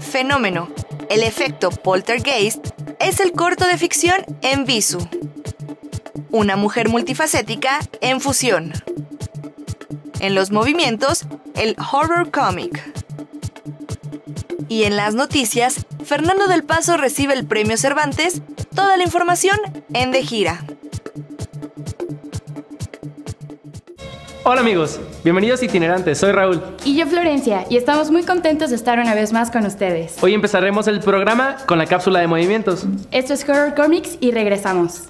Fenómeno, el efecto poltergeist, es el corto de ficción en visu. Una mujer multifacética en fusión. En los movimientos, el horror comic. Y en las noticias, Fernando del Paso recibe el Premio Cervantes, toda la información en De Gira. Hola amigos, bienvenidos a Itinerantes, soy Raúl. Y yo Florencia, y estamos muy contentos de estar una vez más con ustedes. Hoy empezaremos el programa con la cápsula de movimientos. Esto es Horror Comics y regresamos.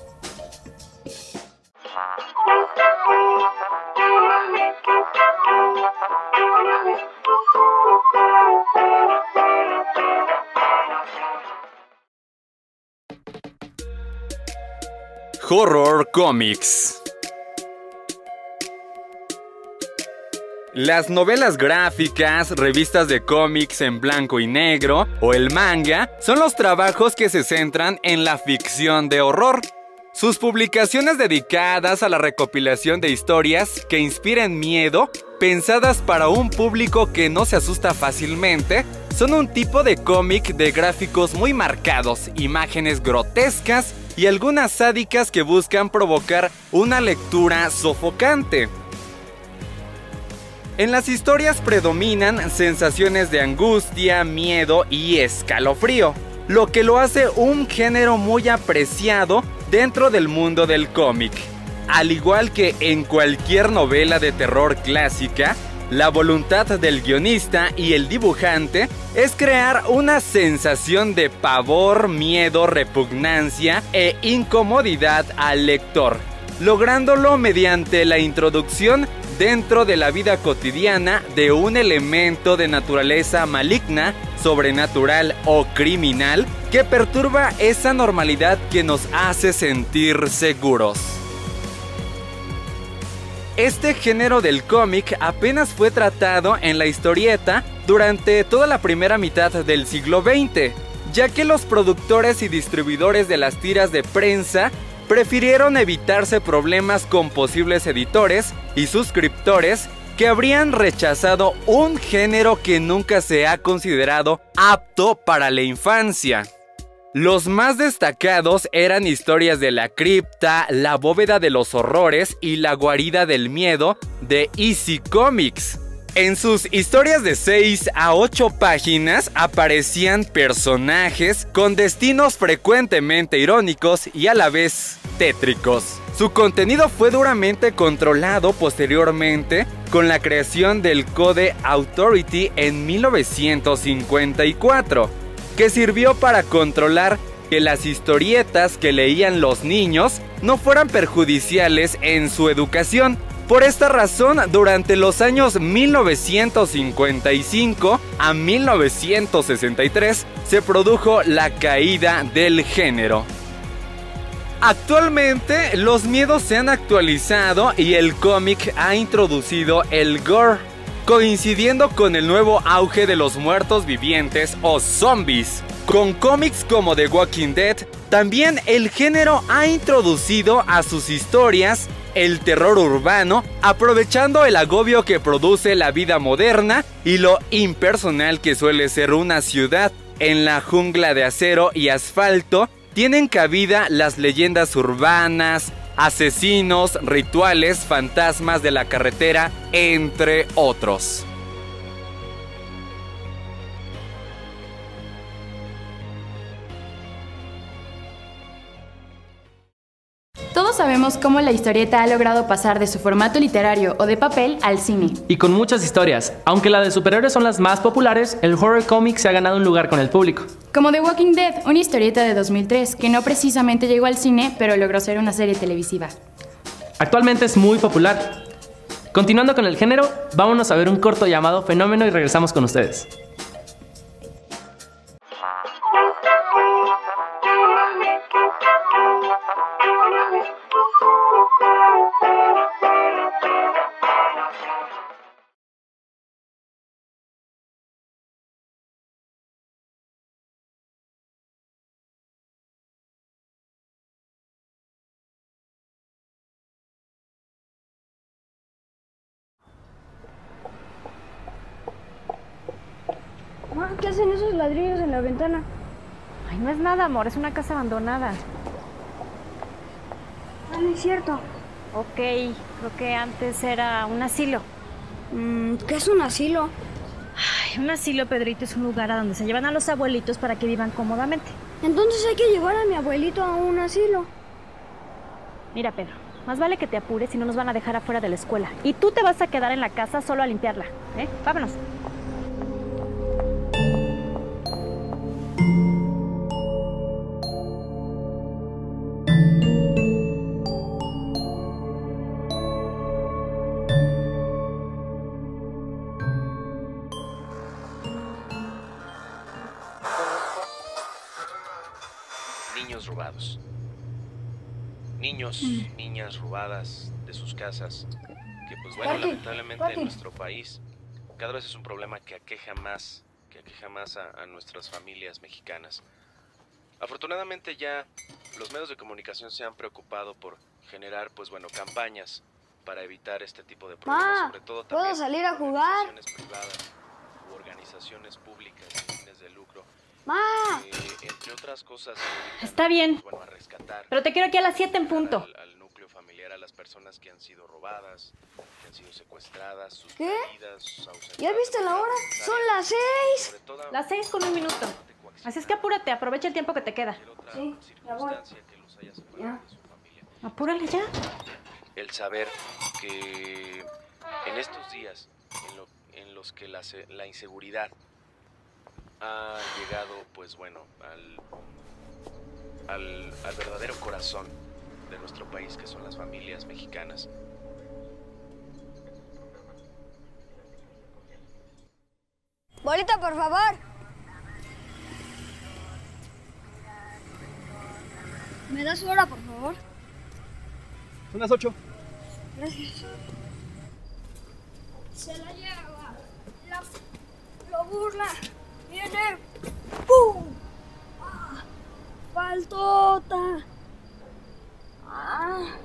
Horror Comics. Las novelas gráficas, revistas de cómics en blanco y negro o el manga son los trabajos que se centran en la ficción de horror. Sus publicaciones dedicadas a la recopilación de historias que inspiren miedo, pensadas para un público que no se asusta fácilmente, son un tipo de cómic de gráficos muy marcados, imágenes grotescas y algunas sádicas que buscan provocar una lectura sofocante. En las historias predominan sensaciones de angustia, miedo y escalofrío, lo que lo hace un género muy apreciado dentro del mundo del cómic. Al igual que en cualquier novela de terror clásica, la voluntad del guionista y el dibujante es crear una sensación de pavor, miedo, repugnancia e incomodidad al lector, lográndolo mediante la introducción dentro de la vida cotidiana de un elemento de naturaleza maligna, sobrenatural o criminal que perturba esa normalidad que nos hace sentir seguros. Este género del cómic apenas fue tratado en la historieta durante toda la primera mitad del siglo XX, ya que los productores y distribuidores de las tiras de prensa prefirieron evitarse problemas con posibles editores y suscriptores que habrían rechazado un género que nunca se ha considerado apto para la infancia. Los más destacados eran historias de la cripta, la bóveda de los horrores y la guarida del miedo de EC Comics. En sus historias de 6 a 8 páginas aparecían personajes con destinos frecuentemente irónicos y a la vez tétricos. Su contenido fue duramente controlado posteriormente con la creación del Code Authority en 1954, que sirvió para controlar que las historietas que leían los niños no fueran perjudiciales en su educación. Por esta razón, durante los años 1955 a 1963 se produjo la caída del género. Actualmente, los miedos se han actualizado y el cómic ha introducido el gore, coincidiendo con el nuevo auge de los muertos vivientes o zombies. Con cómics como The Walking Dead, también el género ha introducido a sus historias el terror urbano, aprovechando el agobio que produce la vida moderna y lo impersonal que suele ser una ciudad. En la jungla de acero y asfalto tienen cabida las leyendas urbanas, asesinos, rituales, fantasmas de la carretera, entre otros. Todos sabemos cómo la historieta ha logrado pasar de su formato literario o de papel al cine. Y con muchas historias, aunque las de superhéroes son las más populares, el horror comic se ha ganado un lugar con el público. Como The Walking Dead, una historieta de 2003 que no precisamente llegó al cine, pero logró ser una serie televisiva. Actualmente es muy popular. Continuando con el género, vámonos a ver un corto llamado Fenómeno y regresamos con ustedes. ¿qué hacen esos ladrillos en la ventana? Ay, no es nada, amor, es una casa abandonada. Ah, no es cierto. Ok, creo que antes era un asilo. ¿Qué es un asilo? Ay, un asilo, Pedrito, es un lugar a donde se llevan a los abuelitos para que vivan cómodamente. Entonces hay que llevar a mi abuelito a un asilo. Mira, Pedro, más vale que te apures si no nos van a dejar afuera de la escuela. Y tú te vas a quedar en la casa solo a limpiarla, ¿eh? Vámonos. Niños robados. Niños, niñas robadas de sus casas, que pues bueno, lamentablemente en nuestro país cada vez es un problema que aqueja más a nuestras familias mexicanas. Afortunadamente ya los medios de comunicación se han preocupado por generar pues bueno, campañas para evitar este tipo de problemas, sobre todo también ¿puedo salir a jugar? organizaciones privadas u organizaciones públicas sin fines de lucro. ¡Ma! Entre otras cosas, Está bien, bueno, a rescatar pero te quiero aquí a las 7 en punto. al núcleo familiar, a las personas que han sido robadas, que han sido secuestradas, sus ¿Qué? vidas, sus ausentadas. ¿Ya viste la hora? ¡Son las 6! Las 6 con 1 minuto. Así es que apúrate, aprovecha el tiempo que te queda. Sí, ya voy. Que los haya separado de su familia. Apúrale ya. El saber que en estos días en los que la inseguridad ha llegado, pues bueno, al verdadero corazón de nuestro país, que son las familias mexicanas. Bolita, por favor. ¿Me das su hora, por favor? Son las 8. Gracias. Se la lleva. Lo burla. Viene. ¡Pum! ¡Ah! ¡Faltota! ¡Ah!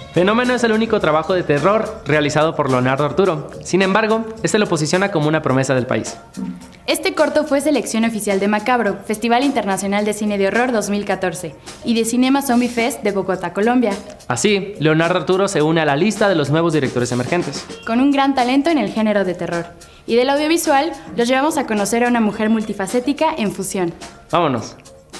Fenómeno es el único trabajo de terror realizado por Leonardo Arturo. Sin embargo, este lo posiciona como una promesa del país. Este corto fue selección oficial de Macabro, Festival Internacional de Cine de Horror 2014, y de Cinema Zombie Fest de Bogotá, Colombia. Así, Leonardo Arturo se une a la lista de los nuevos directores emergentes. Con un gran talento en el género de terror. Y del audiovisual, los llevamos a conocer a una mujer multifacética en fusión. Vámonos.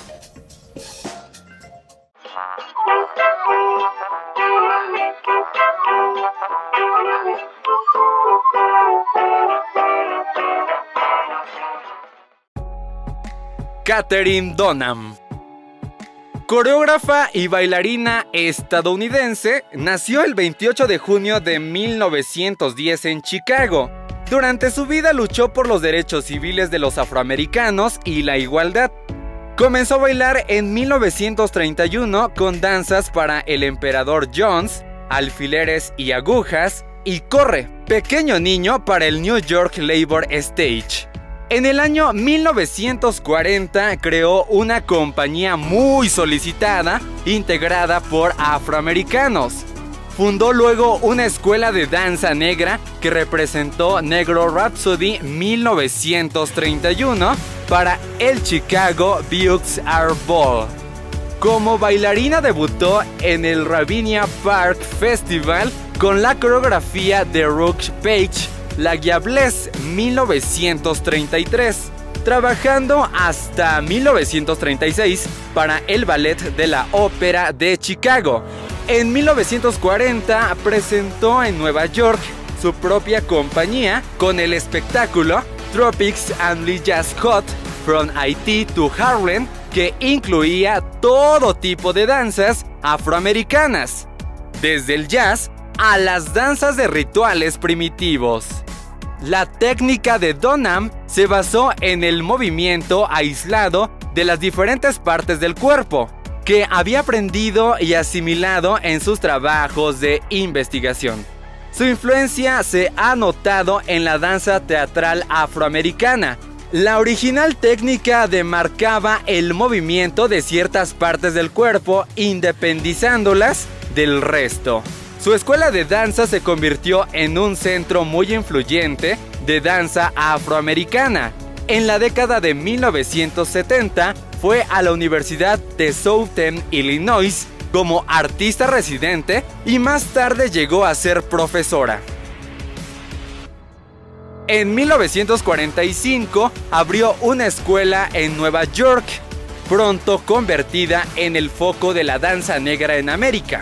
Katherine Dunham. Coreógrafa y bailarina estadounidense, nació el 28 de junio de 1910 en Chicago. Durante su vida luchó por los derechos civiles de los afroamericanos y la igualdad. Comenzó a bailar en 1931 con danzas para el emperador Jones, Alfileres y agujas, y Corre, pequeño niño para el New York Labor Stage. En el año 1940 creó una compañía muy solicitada, integrada por afroamericanos. Fundó luego una escuela de danza negra que representó Negro Rhapsody 1931 para el Chicago Bucks Art Ball. Como bailarina debutó en el Ravinia Park Festival con la coreografía de Rook Page, La Diablesse 1933, trabajando hasta 1936 para el Ballet de la Ópera de Chicago. En 1940 presentó en Nueva York su propia compañía con el espectáculo Tropics and Lee Jazz Hot From Haiti to Harlem, que incluía todo tipo de danzas afroamericanas, desde el jazz a las danzas de rituales primitivos. La técnica de Dunham se basó en el movimiento aislado de las diferentes partes del cuerpo, que había aprendido y asimilado en sus trabajos de investigación. Su influencia se ha notado en la danza teatral afroamericana. La original técnica demarcaba el movimiento de ciertas partes del cuerpo, independizándolas del resto. Su escuela de danza se convirtió en un centro muy influyente de danza afroamericana. En la década de 1970 fue a la Universidad de Southern Illinois como artista residente y más tarde llegó a ser profesora. En 1945 abrió una escuela en Nueva York, pronto convertida en el foco de la danza negra en América.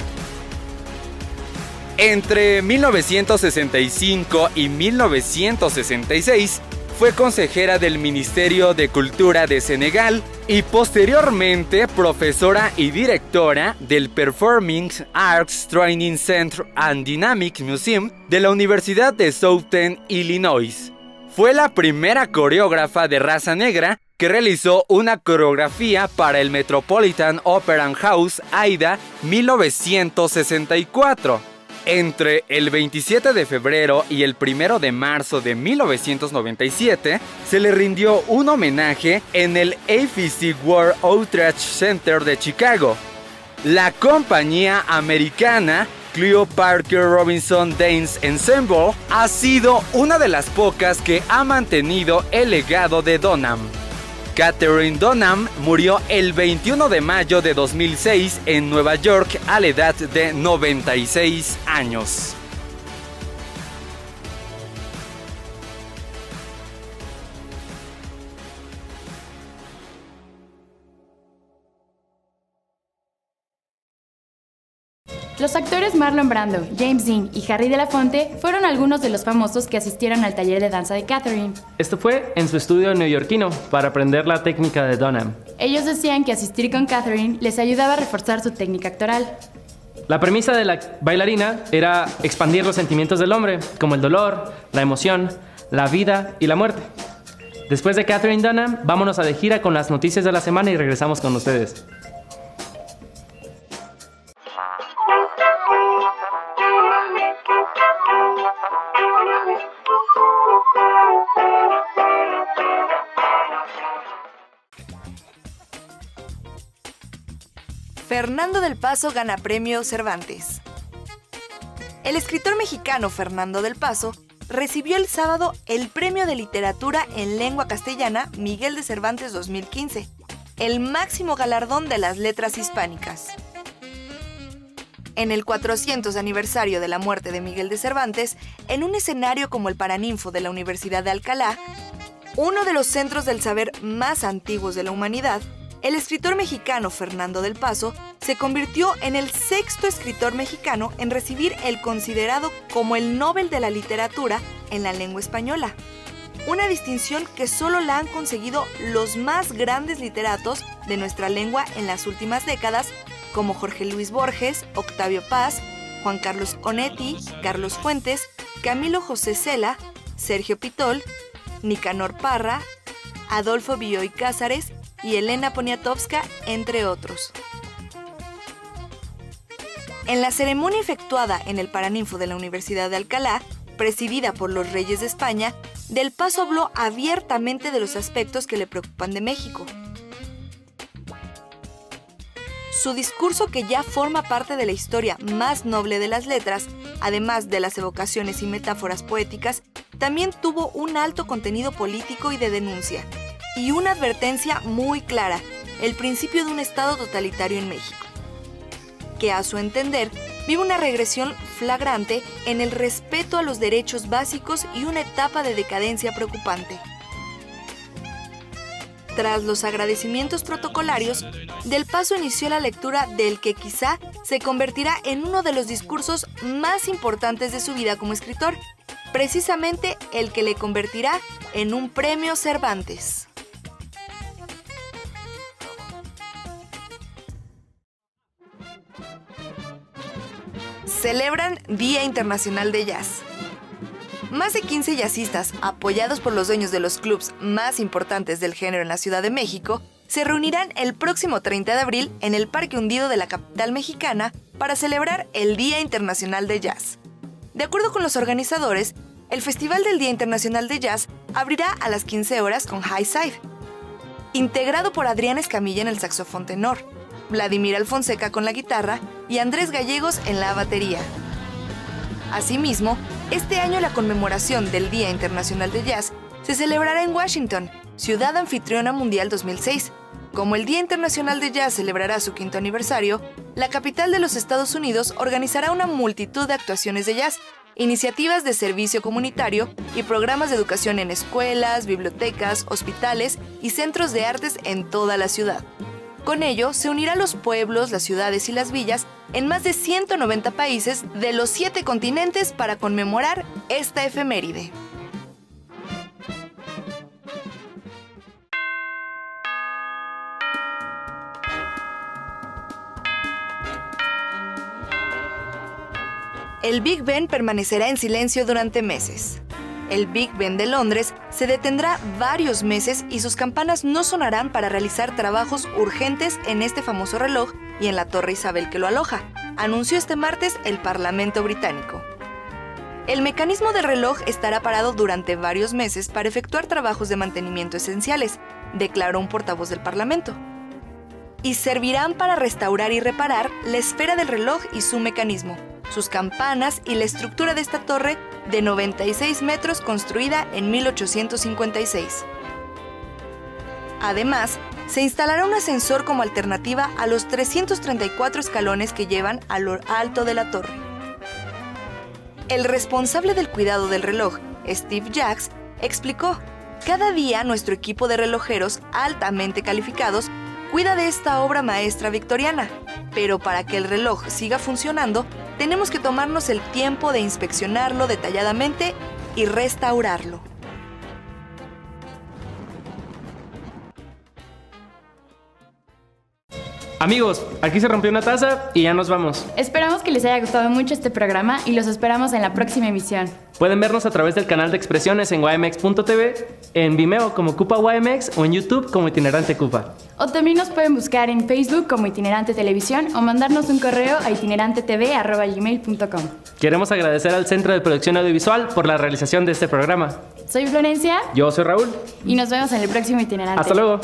Entre 1965 y 1966 fue consejera del Ministerio de Cultura de Senegal y posteriormente profesora y directora del Performing Arts Training Center and Dynamic Museum de la Universidad de Southern Illinois. Fue la primera coreógrafa de raza negra que realizó una coreografía para el Metropolitan Opera House AIDA 1964. Entre el 27 de febrero y el 1 de marzo de 1997, se le rindió un homenaje en el AFC World Outreach Center de Chicago. La compañía americana Cleo Parker Robinson Dance Ensemble ha sido una de las pocas que ha mantenido el legado de Dunham. Katherine Dunham murió el 21 de mayo de 2006 en Nueva York a la edad de 96 años. Los actores Marlon Brando, James Dean y Harry Belafonte fueron algunos de los famosos que asistieron al taller de danza de Katherine. Esto fue en su estudio neoyorquino para aprender la técnica de Dunham. Ellos decían que asistir con Katherine les ayudaba a reforzar su técnica actoral. La premisa de la bailarina era expandir los sentimientos del hombre, como el dolor, la emoción, la vida y la muerte. Después de Katherine Dunham, vámonos a de gira con las noticias de la semana y regresamos con ustedes. Fernando del Paso gana premio Cervantes. El escritor mexicano Fernando del Paso recibió el sábado el Premio de Literatura en Lengua Castellana Miguel de Cervantes 2015, el máximo galardón de las letras hispánicas. En el 400 aniversario de la muerte de Miguel de Cervantes, en un escenario como el Paraninfo de la Universidad de Alcalá, uno de los centros del saber más antiguos de la humanidad, el escritor mexicano Fernando del Paso se convirtió en el sexto escritor mexicano en recibir el considerado como el Nobel de la Literatura en la lengua española, una distinción que solo la han conseguido los más grandes literatos de nuestra lengua en las últimas décadas, como Jorge Luis Borges, Octavio Paz, Juan Carlos Onetti, Carlos Fuentes, Camilo José Cela, Sergio Pitol, Nicanor Parra, Adolfo Bioy Cázares y Elena Poniatowska, entre otros. En la ceremonia efectuada en el Paraninfo de la Universidad de Alcalá, presidida por los reyes de España, Del Paso habló abiertamente de los aspectos que le preocupan de México. Su discurso, que ya forma parte de la historia más noble de las letras, además de las evocaciones y metáforas poéticas, también tuvo un alto contenido político y de denuncia, y una advertencia muy clara: el principio de un Estado totalitario en México, que a su entender vive una regresión flagrante en el respeto a los derechos básicos y una etapa de decadencia preocupante. Tras los agradecimientos protocolarios, Del Paso inició la lectura del que quizá se convertirá en uno de los discursos más importantes de su vida como escritor, precisamente el que le convertirá en un premio Cervantes. Celebran Día Internacional de Jazz. Más de 15 jazzistas, apoyados por los dueños de los clubs más importantes del género en la Ciudad de México, se reunirán el próximo 30 de abril en el Parque Hundido de la capital mexicana para celebrar el Día Internacional de Jazz. De acuerdo con los organizadores, el Festival del Día Internacional de Jazz abrirá a las 15 horas con High Side, integrado por Adrián Escamilla en el saxofón tenor, Vladimir Alfonseca con la guitarra y Andrés Gallegos en la batería. Asimismo, este año la conmemoración del Día Internacional de Jazz se celebrará en Washington, ciudad anfitriona mundial 2006. Como el Día Internacional de Jazz celebrará su 5º aniversario, la capital de los Estados Unidos organizará una multitud de actuaciones de jazz, iniciativas de servicio comunitario y programas de educación en escuelas, bibliotecas, hospitales y centros de artes en toda la ciudad. Con ello, se unirán los pueblos, las ciudades y las villas en más de 190 países de los 7 continentes para conmemorar esta efeméride. El Big Ben permanecerá en silencio durante meses. El Big Ben de Londres se detendrá varios meses y sus campanas no sonarán para realizar trabajos urgentes en este famoso reloj y en la Torre Isabel que lo aloja, anunció este martes el Parlamento británico. El mecanismo del reloj estará parado durante varios meses para efectuar trabajos de mantenimiento esenciales, declaró un portavoz del Parlamento. Y servirán para restaurar y reparar la esfera del reloj y su mecanismo, sus campanas y la estructura de esta torre de 96 metros construida en 1856. Además, se instalará un ascensor como alternativa a los 334 escalones que llevan a lo alto de la torre. El responsable del cuidado del reloj, Steve Jacks, explicó: cada día nuestro equipo de relojeros altamente calificados cuida de esta obra maestra victoriana, pero para que el reloj siga funcionando, tenemos que tomarnos el tiempo de inspeccionarlo detalladamente y restaurarlo. Amigos, aquí se rompió una taza y ya nos vamos. Esperamos que les haya gustado mucho este programa y los esperamos en la próxima emisión. Pueden vernos a través del canal de expresiones en ymx.tv, en Vimeo como Cupa YMX o en YouTube como Itinerante Cupa. O también nos pueden buscar en Facebook como Itinerante Televisión o mandarnos un correo a itinerantetv@gmail.com. Queremos agradecer al Centro de Producción Audiovisual por la realización de este programa. Soy Florencia. Yo soy Raúl. Y nos vemos en el próximo Itinerante. Hasta luego.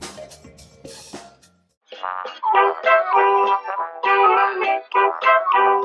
Thank you.